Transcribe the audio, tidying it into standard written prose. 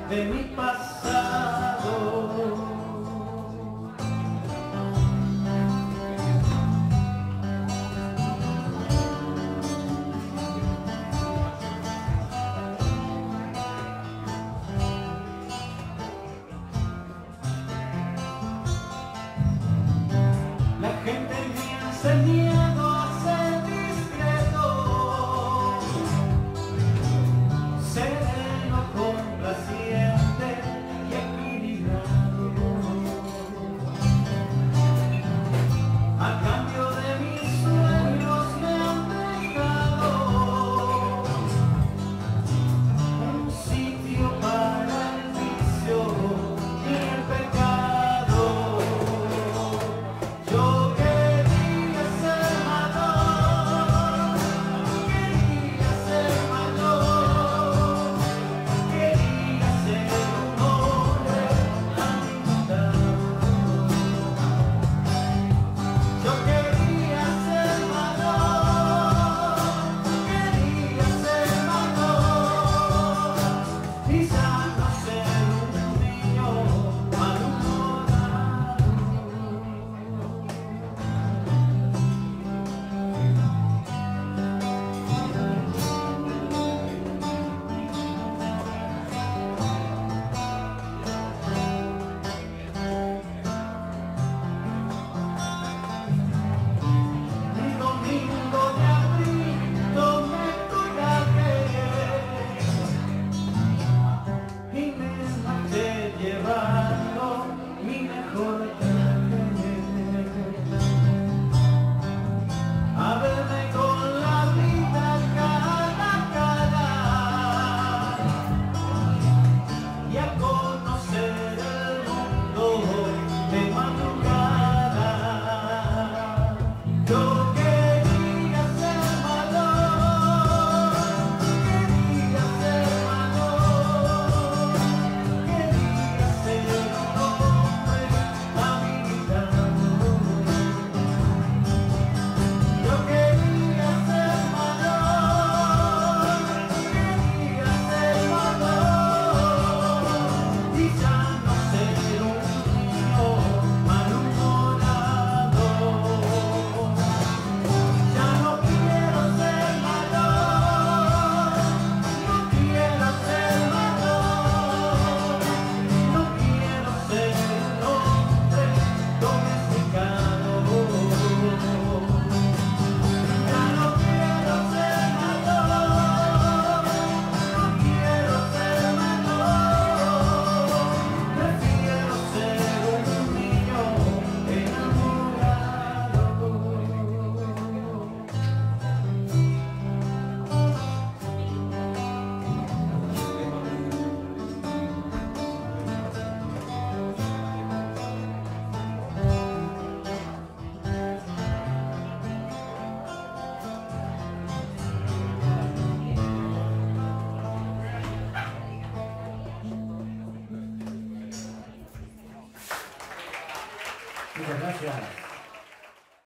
de mi pasado. La gente me ha enseñado a ser discreto, sereno, complaciente y equilibrado. A cambio de mis sueños me han dejado un sitio para el vicio y el pecado. Yo quería ser mayor, quería ser mayor, quería ser un hombre habilitado. Yo quería ser mayor, quería ser mayor, y ya no ser un niño malhumorado. Un domingo de abril tomé coraje y me marché llevando mi mejor traje. A verme con la vida cara a cara y a conocer el mundo de madrugada. Yo quería ser mayor, quería ser mayor, quería ser un hombre habilitado. Yo quería ser mayor, quería ser mayor, y ya no ser un niño malhumorado. Ya no quiero ser mayor, no quiero ser mayor, no quiero ser un hombre domesticado. Ya no quiero ser mayor, no quiero ser mayor, prefiero ser un niño enamorado. Muchas gracias.